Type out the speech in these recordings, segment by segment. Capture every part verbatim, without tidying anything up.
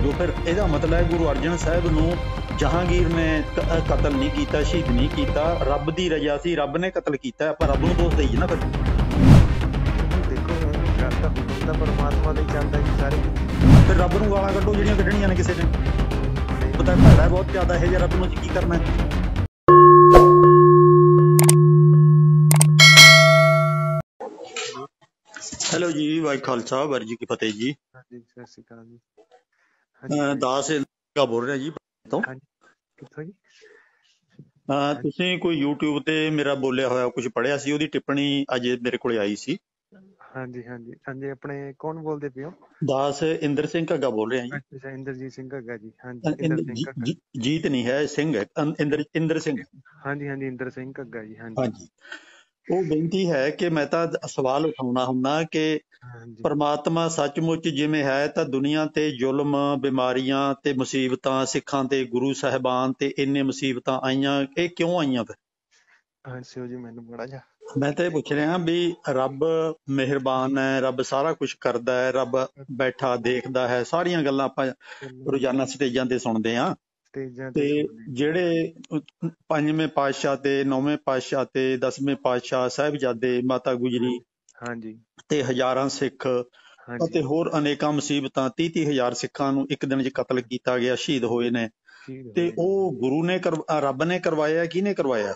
ਜੋ ਫਿਰ ਇਹਦਾ ਮਤਲਬ ਹੈ ਗੁਰੂ ਅਰਜਨ ਸਾਹਿਬ ਨੂੰ ਜਹਾਂਗੀਰ ਨੇ ਕ- ਅ, ਕਤਲ ਨਹੀਂ ਕੀਤਾ, ਸ਼ਹੀਦ ਨਹੀਂ ਕੀਤਾ, ਰੱਬ ਦੀ ਰਜ਼ਾ ਸੀ, ਰੱਬ ਨੇ ਕਤਲ ਕੀਤਾ। ਆਪਾਂ ਰੱਬ ਨੂੰ ਦੋਸ਼ ਦੇਈਏ ਨਾ ਫਿਰ। ਦੇਖੋ ਗੱਲ ਤਾਂ ਹੁਕਮ ਤਾਂ ਪਰਮਾਤਮਾ ਦਾ ਹੀ ਚੱਲਦਾ ਜੀ ਸਾਰੇ। ਫਿਰ ਰੱਬ ਨੂੰ ਗਾਲਾਂ ਕੱਢੋ ਜਿਹੜੀਆਂ ਕੱਢਣੀਆਂ ਨੇ ਕਿਸੇ ਨੇ। ਪਤਾ ਭੈੜਾ ਹੈ ਬਹੁਤ ਜ਼ਿਆਦਾ, ਇਹ ਜਿਹਾ ਰੱਬ ਨੂੰ ਅਸੀਂ ਕੀ ਕਰਨਾ ਹੈ। ਹੈਲੋ ਜੀ, ਵਾਹਿ ਖਾਲਸਾ ਵਾਹਿਗੁਰੂ ਜੀ ਕੀ ਫਤਿਹ ਜੀ। ਹਾਂਜੀ ਸਤਿ ਸ਼੍ਰੀ ਅਕਾਲ ਜੀ। ਅਹ ਦਾਸ ਕਾ ਬੋਲ ਰਿਹਾ ਜੀ ਤੋਂ। ਹਾਂਜੀ ਕਿੱਥੋਂ ਜੀ? ਅਹ ਤੁਸੀਂ ਕੋਈ YouTube ਤੇ ਮੇਰਾ ਬੋਲਿਆ ਹੋਇਆ ਕੁਝ ਪੜ੍ਹਿਆ ਸੀ, ਉਹਦੀ ਟਿੱਪਣੀ ਅੱਜ ਮੇਰੇ ਕੋਲੇ ਆਈ ਸੀ। ਹਾਂਜੀ ਹਾਂਜੀ ਹਾਂਜੀ ਆਪਣੇ ਕੌਣ ਬੋਲਦੇ ਪਏ ਹੋ? ਦਾਸ ਇੰਦਰ ਸਿੰਘ ਘੱਗਾ ਬੋਲ ਰਿਹਾ ਜੀ। ਅੱਛਾ ਇੰਦਰਜੀਤ ਸਿੰਘ ਘੱਗਾ ਜੀ। ਹਾਂਜੀ ਅ, ਇੰਦਰ ਇੰਦਰ ਸਿੰਘ ਜੀ- ਘੱਗਾ। ਜੀ- ਜੀਤ ਨਹੀਂ ਹੈ, ਸਿੰਘ ਹੈ, ਅੰ- ਇੰਦਰ ਇੰਦਰ ਸਿੰਘ। ਹਾਂਜੀ ਹਾਂਜੀ ਇੰਦਰ ਸਿੰਘ ਘੱਗਾ ਜੀ। ਹਾਂਜੀ ਹਾਂਜੀ, ਉਹ ਬੇਨਤੀ ਹੈ ਕਿ ਮੈਂ ਤਾਂ ਸਵਾਲ ਉਠਾਉਣਾ ਹੁੰਦਾ ਕਿ ਹਾਂਜੀ ਪਰਮਾਤਮਾ ਸੱਚਮੁੱਚ ਜਿਵੇਂ ਹੈ ਤਾਂ ਦੁਨੀਆ ਤੇ ਜ਼ੁਲਮ, ਬਿਮਾਰੀਆਂ ਤੇ ਮੁਸੀਬਤਾਂ, ਸਿੱਖਾਂ ਤੇ ਗੁਰੂ ਸਾਹਿਬਾਨ ਤੇ ਇੰਨੇ ਮੁਸੀਬਤਾਂ ਆਈਆਂ, ਇਹ ਕਿਉਂ ਆਈਆਂ? ਫਿਰ ਹਾਂਜੀ ਜੀ ਮੈਨੂੰ ਬੜਾ ਜਾ ਮੈਂ ਤਾਂ ਇਹ ਪੁੱਛ ਰਿਹਾ ਵੀ ਰੱਬ ਮਿਹਰਬਾਨ ਹੈ, ਰੱਬ ਸਾਰਾ ਕੁਝ ਕਰਦਾ ਹੈ, ਰੱਬ ਬੈਠਾ ਦੇਖਦਾ ਹੈ, ਸਾਰੀਆਂ ਗੱਲਾਂ ਆਪਾਂ ਰੋਜ਼ਾਨਾ ਸਟੇਜਾਂ ਤੇ ਸੁਣਦੇ ਹਾਂ। ਸਟੇਜਾਂ ਤੇ ਤੇ ਸੁਣਦੇ। ਜਿਹੜੇ ਪੰਜਵੇਂ ਪਾਤਸ਼ਾਹ ਤੇ ਨੌਵੇਂ ਪਾਤਸ਼ਾਹ ਤੇ ਦਸਵੇਂ ਪਾਤਸ਼ਾਹ ਸਾਹਿਬਜ਼ਾਦੇ, ਮਾਤਾ ਗੁਜਰੀ ਹਾਂਜੀ ਤੇ ਹਜ਼ਾਰਾਂ ਸਿੱਖ ਹਾਂਜੀ ਅਤੇ ਹੋਰ ਅਨੇਕਾਂ ਮੁਸੀਬਤਾਂ, ਤੀਹ ਤੀਹ ਹਜ਼ਾਰ ਸਿੱਖਾਂ ਨੂੰ ਇੱਕ ਦਿਨ 'ਚ ਕਤਲ ਕੀਤਾ ਗਿਆ, ਸ਼ਹੀਦ ਹੋਏ ਨੇ। ਸ਼ਹੀਦ ਤੇ ਹੋਏ ਨੇ। ਉਹ ਗੁਰੂ ਨੇ ਕਰਵਾ- ਰੱਬ ਨੇ ਕਰਵਾਇਆ, ਕਿਹਨੇ ਕਰਵਾਇਆ?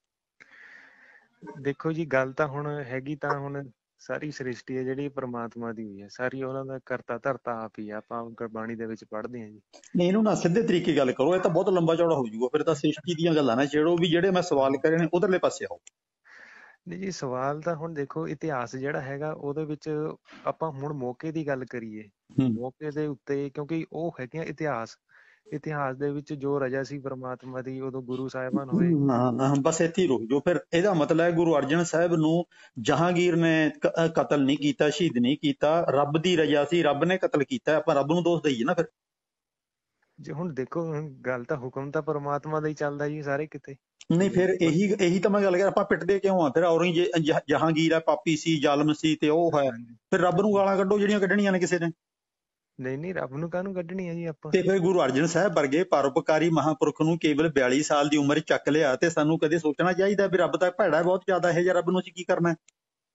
ਦੇਖੋ ਜੀ ਗੱਲ ਤਾਂ ਹੁਣ ਹੈਗੀ ਤਾਂ ਹੁਣ ਸਾਰੀ ਸ੍ਰਿਸ਼ਟੀ ਹੈ ਜਿਹੜੀ ਪ੍ਰਮਾਤਮਾ ਦੀ ਹੋਈ ਹੈ, ਸਾਰੀ ਉਹਨਾਂ ਦਾ ਕਰਤਾ ਧਰਤਾ ਆਪ ਹੀ ਆ। ਆਪਾਂ ਗੁਰਬਾਣੀ ਦੇ ਵਿੱਚ ਪੜ੍ਹਦੇ ਹਾਂ ਜੀ। ਨਹੀਂ, ਇਹਨੂੰ ਨਾ ਸਿੱਧੇ ਤਰੀਕੇ ਗੱਲ ਕਰੋ, ਇਹ ਤਾਂ ਬਹੁਤ ਲੰਬਾ ਚੌੜਾ ਹੋ ਜਾਊਗਾ। ਫਿਰ ਤਾਂ ਸ੍ਰਿਸ਼ਟੀ ਦੀਆਂ ਗੱਲਾਂ ਨਾ ਛੇੜੋ, ਵੀ ਜਿਹੜੇ ਮੈਂ ਸਵਾਲ ਕਰੇ ਨੇ ਉਧਰਲੇ ਪਾਸੇ ਆਓ। ਨਹੀਂ ਜੀ ਸਵਾਲ ਤਾਂ ਹੁਣ ਦੇਖੋ ਇਤਿਹਾਸ ਜਿਹੜਾ ਹੈਗਾ ਉਹਦੇ ਵਿੱਚ ਆਪਾਂ ਹੁਣ ਮੌਕੇ ਦੀ ਗੱਲ ਕਰੀਏ, ਹੂੰ। ਮੌਕੇ ਦੇ ਉੱਤੇ, ਕਿਉਂਕਿ ਉਹ ਹੈਗੀਆਂ ਇਤਿਹਾਸ। ਇਤਿਹਾਸ ਦੇ ਵਿੱਚ ਜੋ ਰਜਾ ਸੀ ਪ੍ਰਮਾਤਮਾ ਦੀ ਉਦੋਂ ਗੁਰੂ ਸਾਹਿਬਾਨ ਹੋਏ। ਨਾ ਨਾ ਬਸ ਇੱਥੇ ਹੀ ਰੁਕ ਜਾਓ। ਫਿਰ ਇਹਦਾ ਮਤਲਬ ਹੈ ਗੁਰੂ ਅਰਜਨ ਸਾਹਿਬ ਨੂੰ ਜਹਾਂਗੀਰ ਨੇ ਕ- ਅ, ਕਤਲ ਨਹੀਂ ਕੀਤਾ, ਸ਼ਹੀਦ ਨਹੀਂ ਕੀਤਾ, ਰੱਬ ਦੀ ਰਜ਼ਾ ਸੀ, ਰੱਬ ਨੇ ਕਤਲ ਕੀਤਾ। ਆਪਾਂ ਰੱਬ ਨੂੰ ਦੋਸ਼ ਦੇਈਏ ਨਾ ਫਿਰ। ਜੇ ਹੁਣ ਦੇਖੋ ਹੁਣ ਗੱਲ ਤਾਂ ਹੁਕਮ ਤਾਂ ਪਰਮਾਤਮਾ ਦਾ ਹੀ ਚੱਲਦਾ ਜੀ ਸਾਰੇ ਕਿਤੇ। ਨਹੀਂ, ਜੇ ਫਿਰ ਇਹੀ ਇਹੀ ਤਾਂ ਮੈਂ ਗੱਲ ਕਰ, ਆਪਾਂ ਪਿੱਟਦੇ ਕਿਉਂ ਆ? ਫਿਰ ਔਰੰਗਜ਼ੇਬ ਜ- ਜਹਾਂਗੀਰ ਆ, ਪਾਪੀ ਸੀ, ਜ਼ਾਲਮ ਸੀ ਤੇ ਉਹ ਹੈ। ਹਾਂਜੀ ਫਿਰ ਰੱਬ ਨੂੰ ਗਾਲਾਂ ਕੱਢੋ ਜਿਹੜੀਆਂ ਕੱਢਣੀਆਂ ਨੇ ਕਿਸੇ ਨੇ। ਨਹੀਂ ਨਹੀਂ ਰੱਬ ਨੂੰ ਕਾਹਨੂੰ ਕੱਢਣੀ ਹੈ ਜੀ ਆਪਾਂ। ਤੇ ਫਿਰ ਗੁਰੂ ਅਰਜਨ ਸਾਹਿਬ ਵਰਗੇ ਪਰਉਪਕਾਰੀ ਮਹਾਂਪੁਰਖ ਨੂੰ ਕੇਵਲ ਬਿਆਲੀ ਸਾਲ ਦੀ ਉਮਰ 'ਚ ਚੱਕ ਲਿਆ, ਤੇ ਸਾਨੂੰ ਕਦੇ ਸੋਚਣਾ ਚਾਹੀਦਾ ਵੀ ਰੱਬ ਤਾਂ ਭੈੜਾ ਹੈ ਬਹੁਤ ਜ਼ਿਆਦਾ, ਇਹ ਜਿਹਾ ਰੱਬ ਨੂੰ ਅਸੀਂ ਕੀ ਕਰਨਾ ਹੈ?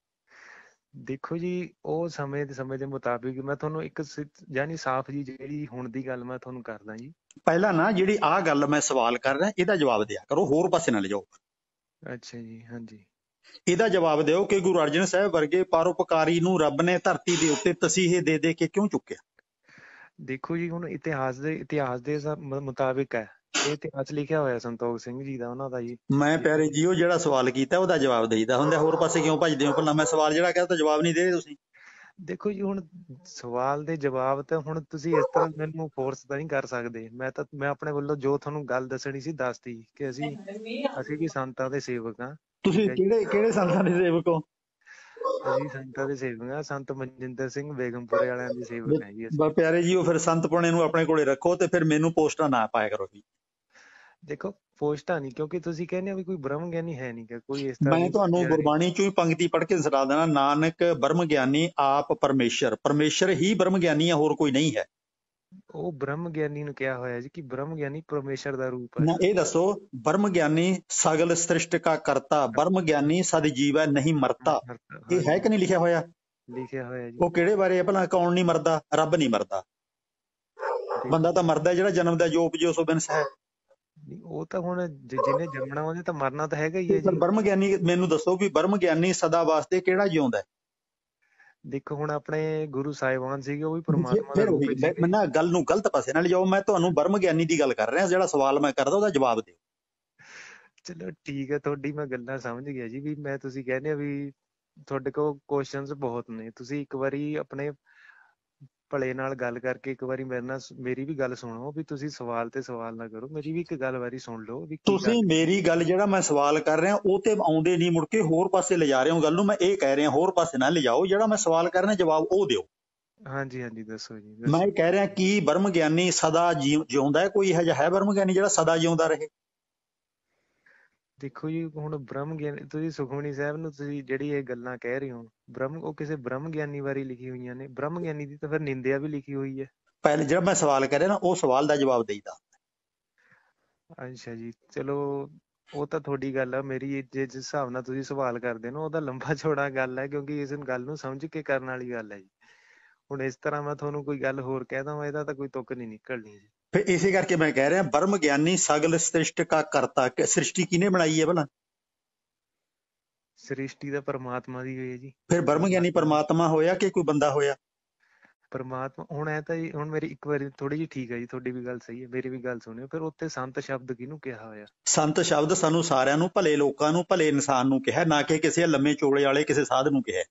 ਦੇਖੋ ਜੀ ਉਹ ਸਮੇਂ ਦੇ ਸਮੇਂ ਦੇ ਮੁਤਾਬਿਕ ਮੈਂ ਤੁਹਾਨੂੰ ਇੱਕ ਸ- ਯਾਨੀ ਸਾਫ਼ ਜੀ ਜਿਹੜੀ ਹੁਣ ਦੀ ਗੱਲ ਮੈਂ ਤੁਹਾਨੂੰ ਕਰਦਾ ਜੀ। ਪਹਿਲਾਂ ਨਾ ਜਿਹੜੀ ਆਹ ਗੱਲ ਮੈਂ ਸਵਾਲ ਕਰ ਰਿਹਾ, ਇਹਦਾ ਜਵਾਬ ਦਿਆ ਕਰੋ, ਹੋਰ ਪਾਸੇ ਨਾ ਲਿਜਾਓ। ਅੱਛਾ ਜੀ ਹਾਂਜੀ ਇਹਦਾ ਜਵਾਬ ਦਿਓ ਕਿ ਗੁਰੂ ਅਰਜਨ ਸਾਹਿਬ ਵਰਗੇ ਪਰਉਪਕਾਰੀ ਨੂੰ ਰੱਬ ਨੇ ਧਰਤੀ ਦੇ ਉੱਤੇ ਤਸੀਹੇ ਦੇ ਦੇ ਕੇ ਕਿਉਂ ਚੁੱਕਿਆ? ਦੇਖੋ ਜੀ ਹੁਣ ਇਤਿਹਾਸ ਦੇ ਇਤਿਹਾਸ ਦੇ ਸ- ਮ- ਮੁਤਾਬਿਕ ਹੈ। ਇਹ ਇਤਿਹਾਸ ਲਿਖਿਆ ਹੋਇਆ ਸੰਤੋਖ ਸਿੰਘ ਜੀ ਦਾ, ਉਹਨਾਂ ਦਾ ਜੀ। ਮੈਂ ਪਿਆਰੇ ਜੀ ਉਹ ਜਿਹੜਾ ਸਵਾਲ ਕੀਤਾ ਉਹਦਾ ਜਵਾਬ ਦੇਈਦਾ ਹੁੰਦਾ, ਹੋਰ ਪਾਸੇ ਕਿਉਂ ਭੱਜਦੇ ਹੋ? ਭਲਾ ਮੈਂ ਸਵਾਲ ਜਿਹੜਾ ਕਹਿ ਤਾ ਜਵਾਬ ਨਹੀਂ ਦੇ ਰਹੇ ਤੁਸੀਂ। ਦੇਖੋ ਜੀ ਹੁਣ ਸਵਾਲ ਦੇ ਜਵਾਬ ਤਾਂ ਹੁਣ ਤੁਸੀਂ ਇਸ ਤਰ੍ਹਾਂ ਮੈਨੂੰ ਫੋਰਸ ਤਾਂ ਨਹੀਂ ਕਰ ਸਕਦੇ। ਮੈਂ ਤਾਂ ਮੈਂ ਆਪਣੇ ਵੱਲੋਂ ਜੋ ਤੁਹਾਨੂੰ ਗੱਲ ਦੱਸਣੀ ਸੀ ਦੱਸਤੀ ਕਿ ਅਸੀਂ ਅਸੀਂ ਵੀ ਸੰਤਾਂ ਦੇ ਸੇਵਕ ਹਾਂ। ਠੀਕ ਤੁਸੀਂ ਹੈ ਜੀ, ਕਿਹੜੇ ਕਿਹੜੇ ਸੰਤਾਂ ਦੇ ਸੇਵਕ ਹੋ? ਅਸੀਂ ਸੰਤਾਂ ਦੇ ਸੇਵਕ ਹਾਂ। ਸੰਤ ਮਨਜਿੰਦਰ ਸਿੰਘ ਬੇਗਮਪੁਰੇ ਵਾਲਿਆਂ ਦੇ ਸੇਵਕ ਹਾਂ ਜੀ ਅਸੀਂ। ਬ- ਪਿਆਰੇ ਜੀ ਉਹ ਫਿਰ ਸੰਤ ਪੁਣੇ ਨੂੰ ਆਪਣੇ ਕੋਲੇ ਰੱਖੋ, ਤੇ ਫਿਰ ਮੈਨੂੰ ਪੋਸਟਾਂ ਨਾ ਪਾਇਆ ਕਰੋ ਜੀ। ਦੇਖੋ ਪੋਸਟਾਂ ਨਹੀਂ, ਕਿਉਂਕਿ ਤੁਸੀਂ ਕਹਿੰਦੇ ਹੋ ਵੀ ਕੋਈ ਬ੍ਰਹਮ ਗਿਆਨੀ ਹੈ ਨਹੀਂ ਗਾ, ਕੋਈ ਇਸ ਤਰ੍ਹਾਂ ਮੈਂ ਦੀ ਤੁਹਾਨੂੰ ਯਾਨੀ ਗੁਰਬਾਣੀ ਚੋਂ ਹੀ ਪੰਕਤੀ ਪੜ੍ਹ ਕੇ ਸੁਣਾ ਦੇਣਾ, ਨਾਨਕ ਬ੍ਰਹਮ ਗਿਆਨੀ ਆਪ ਪਰਮੇਸ਼ਰ, ਪਰਮੇਸ਼ਰ ਹੀ ਬ੍ਰਹਮ ਗਿਆਨੀ ਹੈ, ਹੋਰ ਕੋਈ ਨਹੀਂ ਹੈ। ਉਹ ਬ੍ਰਹਮ ਗਿਆਨੀ ਨੂੰ ਕਿਹਾ ਹੋਇਆ ਜੀ ਕਿ ਬ੍ਰਹਮ ਗਿਆਨੀ ਪਰਮੇਸ਼ਰ ਦਾ ਰੂਪ ਹੈ। ਨਾ ਇਹ ਦੱਸੋ, ਬ੍ਰਹਮ ਗਿਆਨੀ ਸਗਲ ਸ੍ਰਿਸ਼ਟ ਕਾ ਕਰਤਾ, ਬ੍ਰਹਮ ਗਿਆਨੀ ਸਦ ਜੀਵੈ ਨਹੀਂ ਮਰਤਾ, ਇਹ ਹੈ ਹਾਂਜੀ ਕਿ ਨਹੀਂ ਲਿਖਿਆ ਹੋਇਆ? ਲਿਖਿਆ ਹੋਇਆ ਜੀ। ਉਹ ਕਿਹੜੇ ਬਾਰੇ ਹੈ ਭਲਾ? ਕੌਣ ਨਹੀਂ ਮਰਦਾ? ਰੱਬ ਨਹੀਂ ਮਰਦਾ। ਬੰਦਾ ਤਾਂ ਮਰਦਾ ਜਿਹੜਾ ਜਨਮ ਦਾ, ਜੋ ਉਪਜਿਓ ਸੋ ਬਿਨਸ ਹੈ। ਨਹੀਂ, ਉਹ ਤਾਂ ਹੁਣ ਜਿ- ਜਿਹਨੇ ਜੰਮਣਾ ਉਹਨੇ ਤਾਂ ਮਰਨਾ ਤਾਂ ਹੈਗਾ ਹੀ ਹੈ ਫਿਰ ਜੀ। ਬ੍ਰਹਮ ਗਿਆਨੀ ਮੈਨੂੰ ਦੱਸੋ ਵੀ ਬ੍ਰਹਮ ਗਿਆਨੀ ਸਦਾ ਵਾਸਤੇ ਕਿਹੜਾ ਜਿਉਂਦਾ ਹੈ? ਦੇਖੋ ਹੁਣ ਆਪਣੇ ਗੁਰੂ ਸਾਹਿਬਾਨ ਸੀਗੇ, ਉਹ ਵੀ ਫਿਰ ਪ੍ਰਮਾਤਮਾ ਦਾ ਫਿਰ ਰੂਪ ਉਹੀ ਹੀ ਮੈਂ ਸੀਗੇ। ਨਾ ਗੱਲ ਨੂੰ ਗਲਤ ਪਾਸੇ ਨਾਲ ਲਿਜਾਓ। ਮੈਂ ਤੁਹਾਨੂੰ ਬ੍ਰਹਮ ਗਿਆਨੀ ਦੀ ਗੱਲ ਕਰ ਰਿਹਾ, ਜਿਹੜਾ ਸਵਾਲ ਮੈਂ ਕਰਦਾ ਉਹਦਾ ਜਵਾਬ ਦਿਓ। ਚਲੋ ਠੀਕ ਹੈ, ਤੁਹਾਡੀ ਮੈਂ ਗੱਲਾਂ ਸਮਝ ਗਿਆ ਜੀ। ਵੀ ਮੈਂ ਤੁਸੀਂ ਕਹਿੰਦੇ ਹੋ ਵੀ ਤੁਹਾਡੇ ਕੋਲ ਕੁਐਸਚਨਸ ਬਹੁਤ ਨੇ, ਤੁਸੀਂ ਇੱਕ ਵਾਰੀ ਆਪਣੇ ਭਲੇ ਨਾਲ ਗੱਲ ਕਰਕੇ ਇੱਕ ਵਾਰੀ ਮੇਰੇ ਨਾਲ ਸ- ਮੇਰੀ ਵੀ ਗੱਲ ਸੁਣੋ। ਵੀ ਤੁਸੀਂ ਸਵਾਲ ਤੇ ਸਵਾਲ ਨਾ ਕਰੋ, ਮੇਰੀ ਵੀ ਇੱਕ ਗੱਲ ਵਾਰੀ ਸੁਣ ਲਓ ਵੀ ਕੀ ਤੁਸੀਂ ਗੱਲ। ਮੇਰੀ ਗੱਲ ਜਿਹੜਾ ਮੈਂ ਸਵਾਲ ਕਰ ਰਿਹਾ ਉਹ ਤੇ ਆਉਂਦੇ ਨਹੀਂ, ਮੁੜ ਕੇ ਹੋਰ ਪਾਸੇ ਲਿਜਾ ਰਹੇ ਹੋ ਗੱਲ ਨੂੰ। ਮੈਂ ਇਹ ਕਹਿ ਰਿਹਾ ਹੋਰ ਪਾਸੇ ਨਾ ਲਿਜਾਓ, ਜਿਹੜਾ ਮੈਂ ਸਵਾਲ ਕਰ ਰਿਹਾ ਜਵਾਬ ਉਹ ਦਿਓ। ਹਾਂਜੀ ਹਾਂਜੀ ਦੱਸੋ ਜੀ ਮੈਂ ਇਹ ਦੱਸੋ। ਕਹਿ ਰਿਹਾ ਕਿ ਬ੍ਰਹਮ ਗਿਆਨੀ ਸਦਾ ਜੀ- ਜਿਉਂਦਾ ਹੈ? ਕੋਈ ਇਹੋ ਜਿਹਾ ਹੈ ਬ੍ਰਹਮ ਗਿਆਨੀ ਜਿਹੜਾ ਸਦਾ ਜਿਉਂਦਾ ਰਹੇ? ਦੇਖੋ ਜੀ ਹੁਣ ਬ੍ਰਹਮ ਗਿਆਨੀ ਤੁਸੀਂ ਸੁਖਮਨੀ ਸਾਹਿਬ ਨੂੰ ਤੁਸੀਂ ਜਿਹੜੀ ਇਹ ਗੱਲਾਂ ਕਹਿ ਰਹੇ ਹੋ, ਬ੍ਰਹਮ ਉਹ ਕਿਸੇ ਬ੍ਰਹਮ ਗਿਆਨੀ ਬਾਰੇ ਲਿਖੀ ਹੋਈਆਂ ਨੇ। ਬ੍ਰਹਮ ਗਿਆਨੀ ਦੀ ਤਾਂ ਫਿਰ ਨਿੰਦਿਆ ਵੀ ਲਿਖੀ ਹੋਈ ਹੈ। ਪਹਿਲੇ ਜਿਹੜਾ ਮੈਂ ਸਵਾਲ ਕਰਿਆ ਨਾ ਉਹ ਸਵਾਲ ਦਾ ਜਵਾਬ ਦੇਈਦਾ। ਅੱਛਾ ਜੀ, ਚਲੋ ਉਹ ਤਾਂ ਤੁਹਾਡੀ ਗੱਲ ਆ। ਮੇਰੀ ਜੇ ਜਿਸ ਹਿਸਾਬ ਨਾਲ ਤੁਸੀਂ ਸਵਾਲ ਕਰਦੇ ਹੋ ਉਹਦਾ ਲੰਬਾ ਚੌੜਾ ਗੱਲ ਹੈ, ਕਿਉਂਕਿ ਇਸ ਗੱਲ ਨੂੰ ਸਮਝ ਕੇ ਕਰਨ ਵਾਲੀ ਗੱਲ ਹੈ ਜੀ। ਹੁਣ ਇਸ ਤਰ੍ਹਾਂ ਮੈਂ ਤੁਹਾਨੂੰ ਕੋਈ ਗੱਲ ਹੋਰ ਕਹਿ ਦਵਾਂ, ਇਹਦਾ ਤਾਂ ਕੋਈ ਤੁੱਕ ਨਹੀਂ ਨਿਕਲਣੀ ਜੀ। ਫਿਰ ਇਸੇ ਕਰਕੇ ਮੈਂ ਕਹਿ ਰਿਹਾ ਬ੍ਰਹਮ ਗਿਆਨੀ ਸਗਲ ਸ੍ਰਿਸ਼ਟ ਕਾ ਕਰਤਾ। ਸ੍ਰਿਸ਼ਟੀ ਕਿਹਨੇ ਬਣਾਈ ਹੈ ਭਲਾ? ਸ੍ਰਿਸ਼ਟੀ ਦਾ ਪਰਮਾਤਮਾ ਦੀ ਹੋਈ ਹੈ ਜੀ। ਫਿਰ ਬ੍ਰਹਮ ਗਿਆਨੀ ਪਰਮਾਤਮਾ ਹੋਇਆ ਕਿ ਕੋਈ ਬੰਦਾ ਹੋਇਆ? ਪਰਮਾਤਮਾ ਹੁਣ ਐ ਤਾਂ ਜੀ, ਹੁਣ ਮੇਰੀ ਇੱਕ ਵਾਰੀ ਥੋੜੀ ਜਿਹੀ ਠੀਕ ਹੈ ਜੀ, ਤੁਹਾਡੀ ਵੀ ਗੱਲ ਸਹੀ ਹੈ, ਮੇਰੀ ਵੀ ਗੱਲ ਸੁਣਿਓ। ਫਿਰ ਉੱਥੇ ਸੰਤ ਸ਼ਬਦ ਕਿਹਨੂੰ ਕਿਹਾ ਹੋਇਆ? ਸੰਤ ਸ਼ਬਦ ਸਾਨੂੰ ਸਾਰਿਆਂ ਨੂੰ, ਭਲੇ ਲੋਕਾਂ ਨੂੰ, ਭਲੇ ਇਨਸਾਨ ਨੂੰ ਕਿਹਾ, ਨਾ ਕਿ ਕਿਸੇ ਲੰਮੇ ਚੋਲੇ ਵਾਲੇ ਕਿਸੇ ਸਾਧ ਨੂੰ ਕਿਹਾ।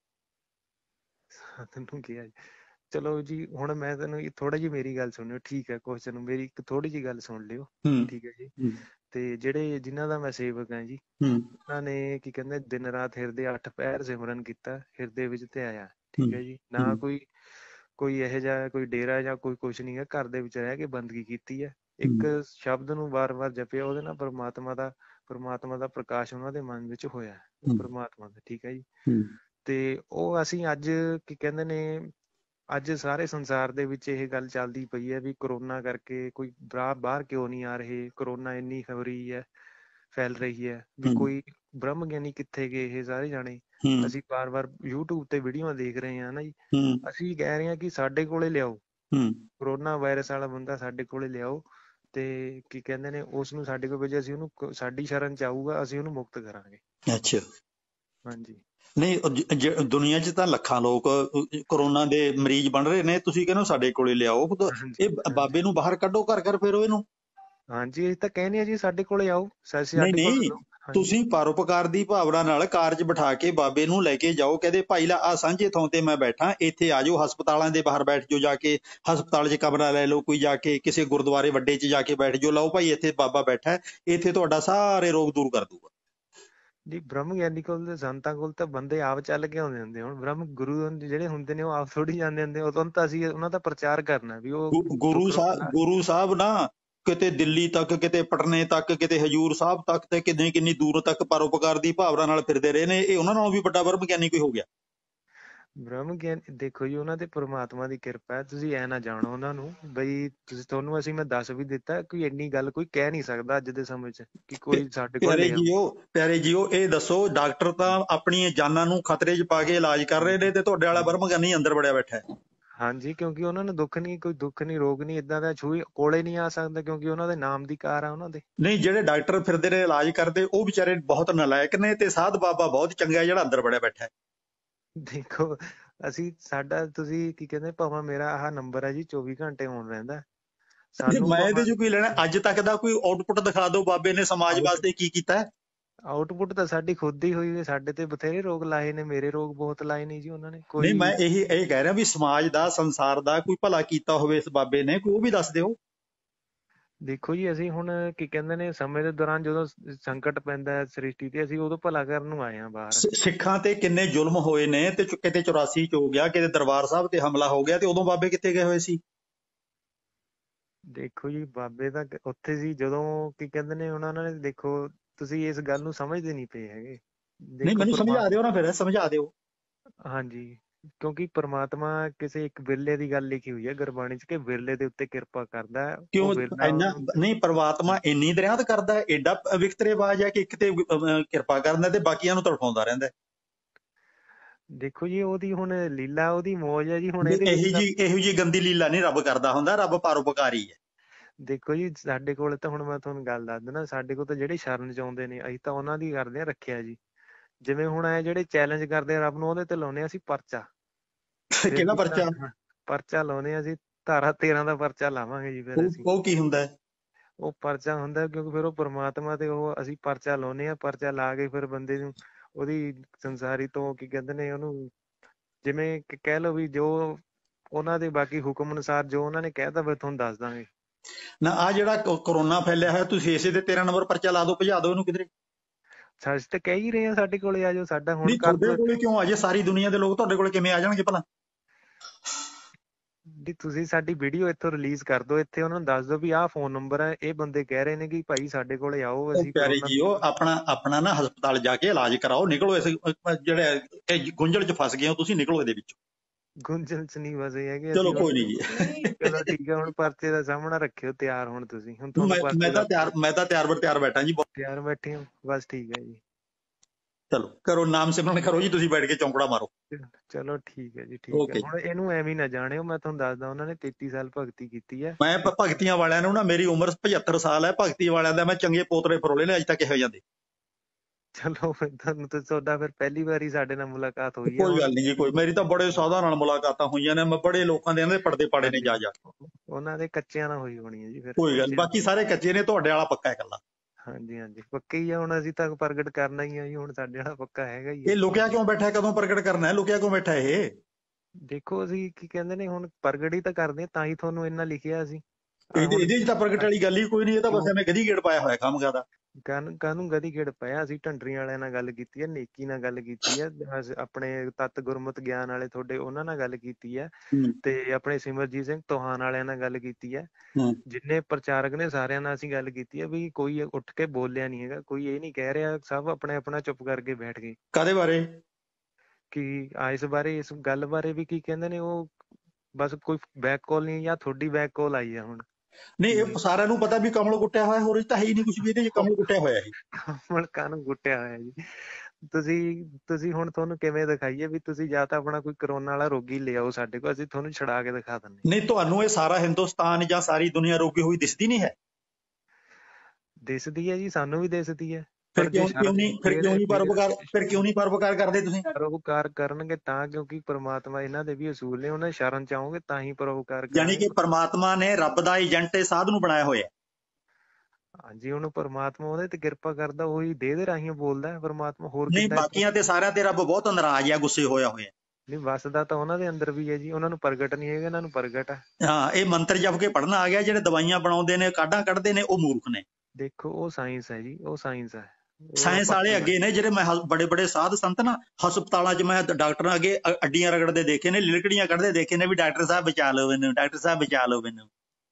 ਸੰਤ ਨੂੰ ਕਿਹਾ ਜੀ। ਚਲੋ ਜੀ, ਹੁਣ ਮੈਂ ਤੈਨੂੰ ਥੋੜਾ ਜਿਹੀ ਮੇਰੀ ਗੱਲ ਸੁਣਿਓ, ਠੀਕ ਹੈ? ਕੁਐਸਚਨ ਮੇਰੀ ਇੱਕ ਥੋੜੀ ਜਿਹੀ ਗੱਲ ਸੁਣ ਲਿਓ, ਠੀਕ ਹੈ ਜੀ? ਤੇ ਜਿਹੜੇ ਜਿਨ੍ਹਾਂ ਦਾ ਮੈਂ ਸੇਵਕ ਹਾਂ ਜੀ, ਉਹਨਾਂ ਨੇ ਕੀ ਕਹਿੰਦੇ ਦਿਨ ਰਾਤ ਹਿਰਦੇ ਅੱਠ ਪਹਿਰ ਸਿਮਰਨ ਕੀਤਾ, ਹਿਰਦੇ ਵਿੱਚ ਧਿਆਇਆ, ਠੀਕ ਹੈ ਜੀ? ਨਾ ਕੋਈ ਕੋਈ ਇਹੋ ਜਿਹਾ ਕੋਈ ਡੇਰਾ ਜਾਂ ਕੋਈ ਕੁਛ ਨਹੀਂ ਹੈ, ਘਰ ਦੇ ਵਿੱਚ ਰਹਿ ਕੇ ਬੰਦਗੀ ਕੀਤੀ ਹੈ, ਇੱਕ ਸ਼ਬਦ ਨੂੰ ਵਾਰ-ਵਾਰ ਜਪਿਆ, ਉਹਦੇ ਨਾਲ ਪਰਮਾਤਮਾ ਦਾ ਪਰਮਾਤਮਾ ਦਾ ਪ੍ਰਕਾਸ਼ ਉਹਨਾਂ ਦੇ ਮਨ ਵਿੱਚ ਹੋਇਆ, ਪਰਮਾਤਮਾ ਦਾ, ਠੀਕ ਹੈ ਜੀ? ਤੇ ਉਹ ਅਸੀਂ ਅੱਜ ਕੀ ਕਹਿੰਦੇ ਨੇ, ਅੱਜ ਸਾਰੇ ਸੰਸਾਰ ਦੇ ਵਿੱਚ ਇਹ ਗੱਲ ਚੱਲਦੀ ਪਈ ਹੈ ਵੀ ਕਰੋਨਾ ਕਰਕੇ ਕੋਈ ਬਾਹਰ ਕਿਉਂ ਨਹੀਂ ਆ ਰਹੇ, ਕਰੋਨਾ ਇੰਨੀ ਹੋ ਰਹੀ ਹੈ, ਫੈਲ ਰਹੀ ਹੈ, ਵੀ ਕੋਈ ਬ੍ਰਹਮ ਗਿਆਨੀ ਕਿੱਥੇ ਗਏ ਇਹ ਸਾਰੇ ਜਾਣੇ? ਅਸੀਂ ਵਾਰ ਵਾਰ ਯੂਟਿਊਬ ਤੇ ਵੀਡੀਓ ਦੇਖ ਰਹੇ ਹਾਂ ਨਾ ਜੀ, ਅਸੀਂ ਕਹਿ ਰਹੇ ਹਾਂ ਕਿ ਸਾਡੇ ਕੋਲੇ ਲਿਆਓ ਕਰੋਨਾ ਵਾਇਰਸ ਵਾਲਾ ਬੰਦਾ, ਸਾਡੇ ਕੋਲੇ ਲਿਆਓ, ਤੇ ਕੀ ਕਹਿੰਦੇ ਨੇ ਉਸ ਨੂੰ ਸਾਡੇ ਕੋਲ ਭੇਜੋ, ਅਸੀਂ ਉਹਨੂੰ ਸਾਡੀ ਸ਼ਰਨ ਚ ਆਊਗਾ, ਅਸੀਂ ਉਹਨੂੰ ਮੁਕਤ ਕਰਾਂਗੇ। ਅੱਛਾ, ਹਾਂਜੀ। ਨਹੀਂ, ਦੁਨੀਆ 'ਚ ਤਾਂ ਲੱਖਾਂ ਲੋਕ ਕਰੋਨਾ ਦੇ ਮਰੀਜ਼ ਬਣ ਰਹੇ ਨੇ, ਤੁਸੀਂ ਕਹਿੰਦੇ ਸਾਡੇ ਕੋਲੇ ਲਿਆਓ, ਇਹ ਬਾਬੇ ਨੂੰ ਬਾਹਰ ਕੱਢੋ ਘਰ ਘਰ, ਫੇਰੋ ਇਹਨੂੰ। ਹਾਂਜੀ, ਇਹ ਤਾਂ ਕਹਿੰਦੇ ਆ ਜੀ ਸਾਡੇ ਕੋਲੇ ਆਓ। ਨਹੀਂ ਨਹੀਂ, ਤੁਸੀਂ ਪਰਉਪਕਾਰ ਦੀ ਭਾਵਨਾ ਨਾਲ ਕਾਰਜ ਬਿਠਾ ਕੇ ਬਾਬੇ ਨੂੰ ਲੈ ਕੇ ਜਾਓ, ਕਹਿੰਦੇ ਭਾਈ ਲਾ ਆ ਸਾਂਝੇ ਥਾਂ ਤੇ ਮੈਂ ਬੈਠਾ, ਇੱਥੇ ਆ ਜਾਓ, ਹਸਪਤਾਲਾਂ ਦੇ ਬਾਹਰ ਬੈਠ ਜਾਓ, ਜਾ ਕੇ ਹਸਪਤਾਲ 'ਚ ਕਮਰਾ ਲੈ ਲਓ, ਕੋਈ ਜਾ ਕੇ ਕਿਸੇ ਗੁਰਦੁਆਰੇ ਵੱਡੇ 'ਚ ਜਾ ਕੇ ਬੈਠ ਜਾਓ, ਲਓ ਭਾਈ ਇੱਥੇ ਬਾਬਾ ਬੈਠਾ, ਇੱਥੇ ਤੁਹਾਡਾ ਸਾਰੇ ਰੋਗ ਦੂਰ ਕਰ ਦੂਗਾ ਜੀ। ਬ੍ਰਹਮ ਗਿਆਨੀ ਕੋਲ ਤੇ ਸੰਤਾਂ ਕੋਲ ਤਾਂ ਬੰਦੇ ਆਪ ਚੱਲ ਕੇ ਆਉਂਦੇ ਹੁੰਦੇ, ਹੁਣ ਬ੍ਰਹਮ ਗੁਰੂ ਜਿਹੜੇ ਹੁੰਦੇ ਨੇ ਉਹ ਆਪ ਥੋੜੀ ਜਾਂਦੇ ਹੁੰਦੇ, ਉਦੋਂ ਤਾਂ ਅਸੀਂ ਉਹਨਾਂ ਦਾ ਪ੍ਰਚਾਰ ਕਰਨਾ ਵੀ ਉਹ ਗੁਰੂ ਸਾਹਿਬ ਗੁਰੂ ਸਾਹਿਬ ਨਾ ਕਿਤੇ ਦਿੱਲੀ ਤੱਕ, ਕਿਤੇ ਪਟਨੇ ਤੱਕ, ਕਿਤੇ ਹਜੂਰ ਸਾਹਿਬ ਤੱਕ, ਤੇ ਕਿੰਨੀ ਕਿੰਨੀ ਦੂਰ ਤੱਕ ਪਰਉਪਕਾਰ ਦੀ ਭਾਵਨਾ ਨਾਲ ਫਿਰਦੇ ਰਹੇ ਨੇ, ਇਹ ਉਹਨਾਂ ਨਾਲੋਂ ਵੀ ਵੱਡਾ ਬ੍ਰਹਮ ਗਿਆਨੀ ਕੋਈ ਹੋ ਗਿਆ? ਬ੍ਰਹਮ ਗਿਆਨੀ ਦੇਖੋ ਜੀ, ਉਹਨਾਂ ਤੇ ਪਰਮਾਤਮਾ ਦੀ ਕਿਰਪਾ ਹੈ, ਤੁਸੀਂ ਐ ਨਾ ਜਾਣੋ ਉਹਨਾਂ ਨੂੰ ਬਈ ਤੁਸੀਂ, ਤੁਹਾਨੂੰ ਅਸੀਂ ਮੈਂ ਦੱਸ ਵੀ ਦਿੱਤਾ ਕੋਈ ਇੰਨੀ ਗੱਲ ਕੋਈ ਕਹਿ ਨਹੀਂ ਸਕਦਾ ਅੱਜ ਦੇ ਸਮੇਂ 'ਚ ਕਿ ਕੋਈ ਸਾਡੇ ਕੋਲ ਪਿਆਰੇ ਜੀਓ ਪਿਆਰੇ ਜੀਓ ਇਹ ਦੱਸੋ, ਡਾਕਟਰ ਤਾਂ ਆਪਣੀਆਂ ਜਾਨਾਂ ਨੂੰ ਖਤਰੇ 'ਚ ਪਾ ਕੇ ਇਲਾਜ ਕਰ ਰਹੇ ਨੇ, ਤੇ ਤੁਹਾਡੇ ਵਾਲਾ ਬ੍ਰਹਮ ਗਿਆਨੀ ਅੰਦਰ ਵੜਿਆ ਬੈਠਾ ਹੈ। ਹਾਂਜੀ, ਕਿਉਂਕਿ ਉਹਨਾਂ ਨੂੰ ਦੁੱਖ ਨਹੀਂ, ਕੋਈ ਦੁੱਖ ਨਹੀਂ, ਰੋਗ ਨਹੀਂ, ਇਦਾਂ ਦਾ ਛੂਹੀ ਕੋਲੇ ਨਹੀਂ ਆ ਸਕਦਾ, ਕਿਉਂਕਿ ਉਹਨਾਂ ਦੇ ਨਾਮ ਦੀ ਕਾਰ ਆ ਉਹਨਾਂ ਦੇ। ਨਹੀਂ, ਜਿਹੜੇ ਡਾਕਟਰ ਫਿਰਦੇ ਨੇ ਇਲਾਜ ਕਰਦੇ, ਉਹ ਵਿਚਾਰੇ ਬਹੁਤ ਨਲਾਇਕ ਨੇ, ਤੇ ਸਾਧ ਬਾਬਾ ਬਹੁਤ ਚੰਗਾ ਜਿਹੜਾ ਅੰਦਰ ਵੜਿਆ ਬੈਠਾ ਹੈ। ਦੇਖੋ ਅਸੀਂ ਸਾਡਾ ਤੁਸੀਂ ਕੀ ਕਹਿੰਦੇ, ਭਾਵੇਂ ਮੇਰਾ ਆਹ ਨੰਬਰ ਹੈ ਜੀ, ਚੌਵੀ ਘੰਟੇ ਔਨ ਰਹਿੰਦਾ ਸਾਨੂੰ। ਮੈਂ ਇਹਦੇ 'ਚ ਕੋਈ ਲੈਣਾ? ਅੱਜ ਤੱਕ ਦਾ ਕੋਈ ਆਊਟਪੁੱਟ ਦਿਖਾ ਦਿਓ, ਬਾਬੇ ਨੇ ਸਮਾਜ ਵਾਸਤੇ ਕੀ ਕੀਤਾ ਹੈ? ਆਊਟਪੁੱਟ ਤਾਂ ਸਾਡੀ ਖੁਦ ਹੀ ਹੋਈ ਹੈ, ਸਾਡੇ ਤੇ ਬਥੇਰੇ ਰੋਗ ਲਾਏ ਨੇ, ਮੇਰੇ ਰੋਗ ਬਹੁਤ ਲਾਏ ਨੇ ਜੀ ਉਹਨਾਂ ਨੇ। ਕੋਈ ਨਹੀਂ, ਮੈਂ ਇਹੀ ਇਹ ਕਹਿ ਰਿਹਾ ਵੀ ਸਮਾਜ ਦਾ, ਸੰਸਾਰ ਦਾ ਕੋਈ ਭਲਾ ਕੀਤਾ ਹੋਵੇ ਇਸ ਬਾਬੇ ਨੇ, ਕੋਈ ਉਹ ਵੀ ਦੱਸ ਦਿਓ। ਦੇਖੋ ਜੀ, ਅਸੀਂ ਹੁਣ ਕੀ ਕਹਿੰਦੇ ਨੇ ਸਮੇਂ ਦੇ ਦੌਰਾਨ ਜਦੋਂ ਸੰਕਟ ਪੈਂਦਾ ਹੈ ਸ੍ਰਿਸ਼ਟੀ ਤੇ, ਅਸੀਂ ਉਦੋਂ ਭਲਾ ਕਰਨ ਨੂੰ ਆਏ ਹਾਂ ਬਾਹਰ। ਸਿੱਖਾਂ ਤੇ ਕਿੰਨੇ ਜ਼ੁਲਮ ਹੋਏ ਨੇ, ਤੇ ਕਿਤੇ ਚੁਰਾਸੀ 'ਚ ਹੋ ਗਿਆ, ਕਿਤੇ ਦਰਬਾਰ ਸਾਹਿਬ ਤੇ ਹਮਲਾ ਹੋ ਗਿਆ, ਤੇ ਉਦੋਂ ਬਾਬੇ ਕਿੱਥੇ ਗਏ ਹੋਏ ਸੀ? ਦੇਖੋ ਜੀ, ਬਾਬੇ ਤਾਂ ਉੱਥੇ ਸੀ ਜਦੋਂ ਕੀ ਕਹਿੰਦੇ ਨੇ ਉਹਨਾਂ ਨੇ, ਦੇਖੋ ਤੁਸੀਂ ਇਸ ਗੱਲ ਨੂੰ ਸਮਝਦੇ ਨਹੀਂ ਪਏ ਹੈਗੇ। ਨਹੀਂ, ਮੈਨੂੰ ਸਮਝਾ ਦਿਓ ਨਾ, ਫਿਰ ਸਮਝਾ ਦਿਓ। ਹਾਂਜੀ, ਕਿਉਂਕਿ ਪ੍ਰਮਾਤਮਾ ਕਿਸੇ ਇੱਕ ਵਿਰਲੇ ਦੀ ਗੱਲ ਲਿਖੀ ਹੋਈ ਹੈ ਗੁਰਬਾਣੀ 'ਚ, ਕਿ ਵਿਰਲੇ ਦੇ ਉੱਤੇ ਕਿਰਪਾ ਕਰਦਾ ਹੈ। ਕਿਉਂ ਇੰਨਾ ਨਹੀਂ? ਪ੍ਰਮਾਤਮਾ ਇੰਨੀ ਦਰਿਆਤ ਕਰਦਾ ਹੈ, ਏਡਾ ਵਿਖਤਰੇਬਾਜ਼ ਹੈ ਕਿ ਇੱਕ ਤੇ ਕਿਰਪਾ ਕਰਦਾ ਤੇ ਬਾਕੀਆਂ ਨੂੰ ਤੜਫਾਉਂਦਾ ਰਹਿੰਦਾ। ਦੇਖੋ ਜੀ, ਉਹਦੀ ਹੁਣ ਲੀਲਾ, ਉਹਦੀ ਮੌਜ ਹੈ ਜੀ। ਹੁਣ ਇਹੀ ਜੀ ਇਹੋ ਜਿਹੀ ਗੰਦੀ ਲੀਲਾ ਨਹੀਂ ਰੱਬ ਕਰਦਾ ਹੁੰਦਾ, ਰੱਬ ਪਰਉਪਕਾਰੀ ਹੈ। ਦੇਖੋ ਜੀ, ਸਾਡੇ ਕੋਲ ਤਾਂ ਹੁਣ ਮੈਂ ਤੁਹਾਨੂੰ ਗੱਲ ਦੱਸ ਦਿੰਦਾ, ਸਾਡੇ ਕੋਲ ਤਾਂ ਜਿਹੜੇ ਸ਼ਰਨ 'ਚ ਆਉਂਦੇ ਨੇ, ਅਸੀਂ ਤਾਂ ਉਹਨਾਂ ਦੀ ਕਰਦੇ ਹਾਂ ਰੱਖਿਆ ਜੀ। ਜਿਵੇਂ ਹੁਣ ਇਹ ਜਿਹੜੇ ਚੈਲੰਜ ਕਰਦੇ ਆ ਰੱਬ ਨੂੰ, ਉਹਦੇ ਤੇ ਲਾਉਂਦੇ ਆ ਅਸੀਂ ਪਰਚਾ। ਕਿਹੜਾ ਪਰਚਾ? ਪਰਚਾ ਲਾਉਂਦੇ ਆ ਅਸੀਂ, ਧਾਰਾ ਤੇਰਾਂ ਦਾ ਪਰਚਾ ਲਾਵਾਂਗੇ ਜੀ। ਫਿਰ ਅਸੀਂ ਉਹ ਕੀ ਹੁੰਦਾ? ਉਹ ਪਰਚਾ ਹੁੰਦਾ ਕਿਉਂਕਿ ਫਿਰ ਉਹ ਪ੍ਰਮਾਤਮਾ ਤੇ ਉਹ ਅਸੀਂ ਪਰਚਾ ਲਾਉਂਦੇ ਆ, ਪਰਚਾ ਲਾ ਕੇ ਫਿਰ ਬੰਦੇ ਨੂੰ ਉਹਦੀ ਸੰਸਾਰੀ ਤੋਂ ਕੀ ਕਹਿੰਦੇ ਨੇ ਉਹਨੂੰ, ਜਿਵੇਂ ਕਹਿ ਲਓ ਵੀ ਜੋ ਉਹਨਾਂ ਦੇ ਬਾਕੀ ਹੁਕਮ ਅਨੁਸਾਰ ਜੋ ਉਹਨਾਂ ਨੇ ਕਹਿਤਾ, ਫਿਰ ਤੁਹਾਨੂੰ ਦੱਸ ਦਾਂਗੇ ਨਾ। ਆ ਜਿਹੜਾ ਕਰੋਨਾ ਫੈਲਿਆ ਹੋਇਆ, ਤੁਸੀਂ ਇਸੇ ਦੇ ਤੇਰਾਂ ਨੰਬਰ ਪਰਚਾ ਲਾ ਦਿਓ, ਭਜਾ ਦਿਓ ਇਹਨੂੰ ਕਿਧਰੇ। ਸੱਚ ਤਾਂ ਕਹਿ ਹੀ ਰਹੇ ਆ, ਸਾਡੇ ਕੋਲੇ ਆ ਜਾਓ, ਸਾਡਾ ਹੁਣ ਕਰ ਦਿਓ। ਕੋਲੇ ਕਿਉਂ ਆ ਜੇ? ਸਾਰੀ ਦੁਨੀਆ ਦੇ ਲੋਕ ਤੁਹਾਡੇ ਕੋਲੇ ਕਿਵੇਂ ਆ ਜਾਣਗੇ ਭਲਾ? ਜੀ ਤੁਸੀਂ ਸਾਡੀ ਵੀਡੀਓ ਇੱਥੋਂ ਰਿਲੀਜ਼ ਕਰ ਦਿਓ, ਇੱਥੇ ਉਹਨਾਂ ਨੂੰ ਦੱਸ ਦਿਓ ਵੀ ਆਹ ਫੋਨ ਨੰਬਰ ਹੈ, ਇਹ ਬੰਦੇ ਕਹਿ ਰਹੇ ਨੇ ਕਿ ਭਾਈ ਸਾਡੇ ਕੋਲੇ ਆਓ। ਅਸੀਂ ਪਿਆਰੇ ਜੀਓ, ਆਪਣਾ ਆਪਣਾ ਨਾ ਹਸਪਤਾਲ ਜਾ ਕੇ ਇਲਾਜ ਕਰਾਓ, ਨਿਕਲੋ ਇਸ ਜਿਹੜੇ ਗੁੰਝਲ 'ਚ ਫਸ ਗਏ ਹੋ ਤੁਸੀਂ, ਨਿਕਲੋ ਇਹਦੇ ਵਿੱਚੋਂ। ਗੁੰਝਲ ਚ ਨਹੀਂ ਫਸੇ ਹੈਗੇ ਚਲੋ ਅਸੀਂ ਹੁਣ। ਕੋਈ ਨਹੀਂ ਜੀ। ਚਲੋ ਠੀਕ ਹੈ, ਹੁਣ ਪਰਚੇ ਦਾ ਸਾਹਮਣਾ ਰੱਖਿਓ ਤਿਆਰ ਹੁਣ ਤੁਸੀਂ, ਹੁਣ ਮੈਂ ਤੁਹਾਨੂੰ ਮੈਂ ਪਰਚੇ ਤਾਂ ਦਾ ਤਿਆਰ ਮੈਂ ਤਾਂ ਤਿਆਰ ਬਰ ਤਿਆਰ ਬੈਠਾ ਜੀ। ਤਿਆਰ ਬੈਠੇ ਹੋ, ਬਸ ਠੀਕ ਹੈ ਜੀ। ਚਲੋ ਕਰੋ, ਨਾਮ ਸਿਮਰਨ ਕਰੋ ਜੀ, ਤੁਸੀਂ ਬੈਠ ਕੇ ਚੌਂਕੜਾ ਮਾਰੋ। ਚਲੋ ਠੀਕ ਹੈ ਜੀ, ਠੀਕ ਹੈ। ਓਕੇ। ਹੁਣ ਇਹਨੂੰ ਐਵੇਂ ਨਾ ਜਾਣਿਓ, ਮੈਂ ਤੁਹਾਨੂੰ ਦੱਸਦਾ ਉਹਨਾਂ ਨੇ ਤੇਤੀ ਸਾਲ ਭਗਤੀ ਕੀਤੀ ਹੈ। ਮੈਂ ਭ- ਭਗਤੀਆਂ ਵਾਲਿਆਂ ਨੂੰ ਨਾ, ਮੇਰੀ ਉਮਰ ਪਝੱਤਰ ਸਾਲ ਹੈ, ਭਗਤੀ ਵਾਲਿਆਂ ਦਾ ਮੈਂ ਚੰਗੇ ਪੋਤਰੇ ਫਰੋਲੇ ਨੇ, ਅੱਜ ਤੱਕ ਇਹੋ ਜਾਂਦੇ। ਚਲੋ ਫਿਰ ਤੁਹਾਨੂੰ ਤਾਂ ਤੁਹਾਡਾ ਫਿਰ ਪਹਿਲੀ ਵਾਰੀ ਸਾਡੇ ਨਾਲ ਮੁਲਾਕਾਤ ਹੋਈ ਹੈ ਕੋਈ ਹੁਣ। ਗੱਲ ਨਹੀਂ ਜੀ, ਕੋਈ ਮੇਰੀ ਤਾਂ ਬੜੇ ਸਾਧਾਂ ਨਾਲ ਮੁਲਾਕਾਤਾਂ ਹੋਈਆਂ ਨੇ, ਮੈਂ ਬੜੇ ਲੋਕਾਂ ਦੇ ਇਹਨਾਂ ਦੇ ਪਰਦੇ ਪਾੜੇ ਨੇ ਜਾ ਜਾ। ਉਹਨਾਂ ਦੇ ਕੱਚਿਆਂ ਨਾਲ ਹੋਈ ਹੋਣੀ ਹੈ ਜੀ ਫਿਰ। ਕੋਈ ਗੱਲ ਨੀ, ਬਾਕੀ ਸਾਰੇ ਕੱਚੇ ਨੇ, ਤੁਹਾਡੇ ਵਾਲਾ ਪੱਕਾ ਹੈ ਇਕੱਲਾ। ਹਾਂਜੀ ਹਾਂਜੀ ਪੱਕੇ ਹੀ ਆ, ਹੁਣ ਅਸੀਂ ਤਾਂ ਪ੍ਰਗਟ ਕਰਨਾ ਹੀ ਆ ਜੀ, ਹੁਣ ਸਾਡੇ ਵਾਲਾ ਪੱਕਾ ਹੈਗਾ ਹੀ ਇਹ ਹੈ। ਲੁਕਿਆ ਕਿਉਂ ਬੈਠਾ, ਕਦੋਂ ਪ੍ਰਗਟ ਕਰਨਾ ਹੈ, ਲੁਕਿਆ ਕਿਉਂ ਬੈਠਾ ਇਹ? ਦੇਖੋ ਅਸੀਂ ਕੀ ਕਹਿੰਦੇ ਨੇ, ਹੁਣ ਪ੍ਰਗਟ ਹੀ ਤਾਂ ਕਰਦੇ ਹਾਂ, ਤਾਂ ਹੀ ਤੁਹਾਨੂੰ ਇੰਨਾ ਲਿਖਿਆ ਅਸੀਂ। ਆਹ ਇਹਦੇ ਹੁਣ ਇਹਦੇ 'ਚ ਤਾਂ ਪ੍ਰਗਟ ਵਾਲੀ ਗੱਲ ਹੀ ਕੋਈ ਨਹੀਂ, ਇਹ ਤਾਂ ਬਸ ਐਵੇਂ ਗਧੀ ਗੇੜ ਪਾਇਆ ਹੋਇਆ ਕੰਮ ਜ਼ਿਆਦਾ। ਕਾਨੂੰ ਕਾਨੂੰ ਗਦੀ ਖੇੜ ਪਿਆ, ਅਸੀਂ ਢੰਡਰੀ ਵਾਲਿਆਂ ਨਾਲ ਗੱਲ ਕੀਤੀ ਹੈ, ਨੇਕੀ ਨਾਲ ਗੱਲ ਕੀਤੀ ਹੈ, ਅਸ- ਆਪਣੇ ਤਤ ਗੁਰਮਤ ਗਿਆਨ ਵਾਲੇ ਤੁਹਾਡੇ ਉਹਨਾਂ ਨਾਲ ਗੱਲ ਕੀਤੀ ਹੈ, ਹੂੰ ਤੇ ਆਪਣੇ ਸਿਮਰਜੀਤ ਸਿੰਘ ਤੋਹਾਨ ਵਾਲਿਆਂ ਨਾਲ ਗੱਲ ਕੀਤੀ ਹੈ। ਹੂੰ ਜਿੰਨੇ ਪ੍ਰਚਾਰਕ ਨੇ ਸਾਰਿਆਂ ਨਾਲ ਅਸੀਂ ਗੱਲ ਕੀਤੀ ਹੈ, ਵੀ ਕੋਈ ਉੱਠ ਕੇ ਬੋਲਿਆ ਨਹੀਂ ਹੈਗਾ, ਕੋਈ ਇਹ ਨਹੀਂ ਕਹਿ ਰਿਹਾ, ਸਭ ਆਪਣੇ ਆਪਣਾ ਚੁੱਪ ਕਰਕੇ ਬੈਠ ਗਏ। ਕਾਹਦੇ ਬਾਰੇ? ਕਿ ਆ ਇਸ ਬਾਰੇ, ਇਸ ਗੱਲ ਬਾਰੇ ਵੀ ਕੀ ਕਹਿੰਦੇ ਨੇ ਉਹ, ਬਸ ਕੋਈ ਬੈਕ ਕਾਲ ਨਹੀਂ, ਜਾਂ ਤੁਹਾਡੀ ਬੈਕ ਕਾਲ ਆਈ ਆ ਹੁਣ। ਨਹੀਂ, ਇਹ ਸਾਰਿਆਂ ਨੂੰ ਪਤਾ ਵੀ ਕਮਲ ਕੁੱਟਿਆ ਹੋਇਆ, ਹੋਰ ਇਹ ਤਾਂ ਹੈ ਹੀ ਨਹੀਂ ਕੁਝ ਵੀ, ਇਹਦੇ 'ਚ ਕਮਲ ਕੁੱਟਿਆ ਹੋਇਆ ਹੈ। ਕਮਲ ਕਾਨੂੰ ਗੁੱਟਿਆ ਹੋਇਆ ਜੀ। ਤੁਸੀਂ ਤੁਸੀਂ ਹੁਣ ਤੁਹਾਨੂੰ ਕਿਵੇਂ ਦਿਖਾਈਏ ਵੀ, ਤੁਸੀਂ ਜਾਂ ਤਾਂ ਆਪਣਾ ਕੋਈ ਕਰੋਨਾ ਵਾਲਾ ਰੋਗੀ ਲਿਆਓ ਸਾਡੇ ਕੋਲ, ਅਸੀਂ ਤੁਹਾਨੂੰ ਛੁਡਾ ਕੇ ਦਿਖਾ ਦਿੰਦੇ। ਨਹੀਂ, ਤੁਹਾਨੂੰ ਇਹ ਸਾਰਾ ਹਿੰਦੁਸਤਾਨ ਜਾਂ ਸਾਰੀ ਦੁਨੀਆ ਰੋਗੀ ਹੋਈ ਦਿਸਦੀ ਨਹੀਂ ਹੈ? ਦਿਸਦੀ ਹੈ ਜੀ, ਸਾਨੂੰ ਵੀ ਦਿਸਦੀ ਹੈ। ਫਿਰ ਕਿਉਂ ਕਿਉਂ ਨਹੀਂ ਫਿਰ ਕਿਉਂ ਨਹੀਂ ਪਰਉਪਕਾਰ ਫਿਰ ਕਿਉਂ ਨਹੀਂ ਪਰਉਪਕਾਰ ਕਰਦੇ ਤੁਸੀਂ? ਪਰਉਪਕਾਰ ਕਰਨਗੇ ਤਾਂ, ਕਿਉਂਕਿ ਪ੍ਰਮਾਤਮਾ ਇਹਨਾਂ ਦੇ ਵੀ ਅਸੂਲ ਨੇ, ਉਹਨਾਂ ਸ਼ਰਨ ਚਾਹੋਗੇ ਤਾਂ ਹੀ ਪਰਉਪਕਾਰ ਯਾਨੀ ਕਰਨਗੇ। ਕਿ ਪ੍ਰਮਾਤਮਾ ਨੇ ਰੱਬ ਦਾ ਏਜੰਟ ਇਹ ਸਾਧ ਨੂੰ ਬਣਾਇਆ ਹੋਇਆ। ਹਾਂਜੀ, ਉਹਨੂੰ ਪਰਮਾਤਮਾ ਉਹਦੇ ਤੇ ਕਿਰਪਾ ਕਰਦਾ, ਉਹੀ ਦੇਹ ਦੇ ਰਾਹੀਂ ਬੋਲਦਾ ਹੈ ਪਰਮਾਤਮਾ, ਹੋਰ ਨਹੀਂ, ਕਿੱਦਾਂ? ਬਾਕੀਆਂ ਤੇ ਸਾਰਿਆਂ ਤੇ ਰੱਬ ਬਹੁਤ ਨਾਰਾਜ਼ ਆ, ਗੁੱਸੇ ਹੋਇਆ ਹੋਇਆ। ਨਹੀਂ, ਵਸਦਾ ਤਾਂ ਉਹਨਾਂ ਦੇ ਅੰਦਰ ਵੀ ਹੈ ਜੀ, ਉਹਨਾਂ ਨੂੰ ਪ੍ਰਗਟ ਨਹੀਂ ਹੈਗਾ, ਇਹਨਾਂ ਨੂੰ ਪ੍ਰਗਟ ਹੈ। ਹਾਂ, ਇਹ ਮੰਤਰ ਜਪ ਕੇ ਪੜ੍ਹਨਾ ਆ ਗਿਆ, ਜਿਹੜੇ ਦਵਾਈਆਂ ਬਣਾਉਂਦੇ ਨੇ, ਕਾਢਾਂ ਕੱਢਦੇ ਨੇ, ਉਹ ਮੂਰਖ ਨੇ। ਦੇਖੋ ਉਹ ਸਾਇੰਸ ਹੈ ਜੀ, ਉਹ ਸਾਇੰਸ ਹੈ। ਸਾਇੰਸ ਵਾਲੇ ਅੱਗੇ ਨੇ, ਜਿਹੜੇ ਮੈਂ ਬੜੇ ਬੜੇ ਸਾਧ ਸੰਤ ਨਾ ਹਸਪਤਾਲਾਂ 'ਚ ਮੈਂ ਡਾਕਟਰਾਂ ਅੱਗੇ ਅੱਡੀਆਂ ਰਗੜਦੇ ਦੇਖੇ ਨੇ, ਲਿਲਕੜੀਆਂ ਕੱਢਦੇ ਦੇਖੇ ਨੇ, ਵੀ ਡਾਕਟਰ ਸਾਹਿਬ ਬਚਾ ਲਓ ਮੈਨੂੰ, ਡਾਕਟਰ ਸਾਹਿਬ ਬਚਾ ਲਓ ਮੈਨੂੰ।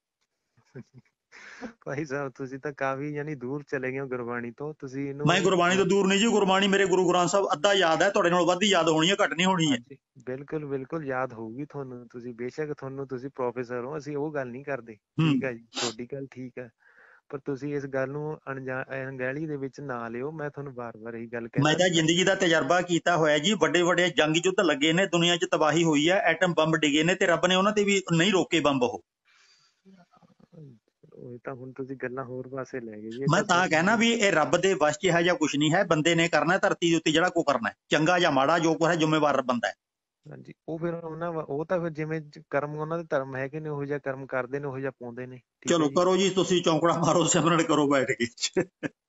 ਭਾਈ ਸਾਹਿਬ ਤੁਸੀਂ ਤਾਂ ਕਾਫੀ ਯਾਨੀ ਦੂਰ ਚਲੇ ਗਏ ਹੋ ਗੁਰਬਾਣੀ ਤੋਂ, ਤੁਸੀਂ ਇਹਨੂੰ। ਮੈਂ ਗੁਰਬਾਣੀ ਤੋਂ ਦੂਰ ਨਹੀਂ ਜੀ, ਗੁਰਬਾਣੀ ਮੇਰੇ ਗੁਰੂ ਗ੍ਰੰਥ ਸਾਹਿਬ ਅੱਧਾ ਯਾਦ ਹੈ, ਤੁਹਾਡੇ ਨਾਲ ਵੱਧ ਹੀ ਯਾਦ ਹੋਣੀ ਹੈ, ਘੱਟ ਨਹੀਂ ਹੋਣੀ ਹੈ। ਬਿਲਕੁਲ ਬਿਲਕੁਲ ਯਾਦ ਹੋਊਗੀ ਤੁਹਾਨੂੰ, ਤੁਸੀਂ ਬੇਸ਼ੱਕ ਤੁਹਾਨੂੰ, ਤੁਸੀਂ ਪ੍ਰੋਫੈਸਰ ਹੋ, ਅਸੀਂ ਉਹ ਗੱਲ ਨਹੀਂ ਕਰਦੇ, ਠੀਕ ਹੈ ਜੀ, ਤੁਹਾਡੀ ਗੱਲ ਠੀਕ ਹੈ, ਪਰ ਤੁਸੀਂ ਇਸ ਗੱਲ ਨੂੰ ਅਣਜਾ ਅਣਗਹਿਲੀ ਦੇ ਵਿੱਚ ਨਾ ਲਿਓ। ਮੈਂ ਤੁਹਾਨੂੰ ਵਾਰ-ਵਾਰ ਇਹੀ ਗੱਲ ਕਹਿੰਦਾ, ਮੈਂ ਤਾਂ ਜ਼ਿੰਦਗੀ ਦਾ ਤਜਰਬਾ ਕੀਤਾ ਹੋਇਆ ਜੀ, ਵੱਡੇ ਵੱਡੇ ਜੰਗ ਯੁੱਧ ਲੱਗੇ ਨੇ, ਦੁਨੀਆ 'ਚ ਤਬਾਹੀ ਹੋਈ ਹੈ, ਐਟਮ ਬੰਬ ਡਿੱਗੇ ਨੇ, ਤੇ ਰੱਬ ਨੇ ਉਹਨਾਂ ਤੇ ਵੀ ਨਹੀਂ ਰੋਕੇ ਬੰਬ। ਉਹ ਉਹ ਤਾਂ ਹੁਣ ਤੁਸੀਂ ਗੱਲਾਂ ਹੋਰ ਪਾਸੇ ਲੈ ਗਏ ਜੀ। ਮੈਂ ਤਾਂ ਕਹਿਣਾ ਵੀ ਇਹ ਰੱਬ ਦੇ ਵਸ 'ਚ ਇਹੋ ਜਿਹਾ ਕੁਝ ਨਹੀਂ ਹੈ, ਬੰਦੇ ਨੇ ਕਰਨਾ ਧਰਤੀ ਦੇ ਉੱਤੇ ਜਿਹੜਾ ਕੋ ਕਰਨਾ, ਚੰਗਾ ਜਾਂ ਮਾੜਾ ਜੋ ਕੁਛ ਹੈ, ਜ਼ਿੰਮੇਵਾਰ ਬੰਦਾ ਹੈ। ਹਾਂਜੀ, ਉਹ ਫਿਰ ਉਹਨਾਂ ਉਹ ਤਾਂ ਫਿਰ ਜਿਵੇਂ ਕਰਮ, ਉਹਨਾਂ ਦੇ ਧਰਮ ਹੈਗੇ ਨੇ, ਉਹੋ ਜਿਹਾ ਕਰਮ ਕਰਦੇ ਨੇ, ਉਹੋ ਜਿਹਾ ਪਾਉਂਦੇ ਨੇ। ਚਲੋ ਕਰੋ ਜੀ, ਤੁਸੀਂ ਚੌਂਕੜਾ ਮਾਰੋ, ਸਿਮਰਨ ਕਰੋ ਬੈਠ ਕੇ।